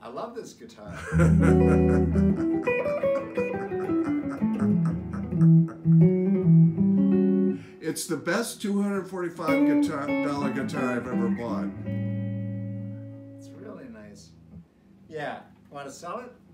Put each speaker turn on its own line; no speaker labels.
I love this guitar.
It's the best $245 guitar I've ever bought.
It's really nice. Yeah. Want to sell it?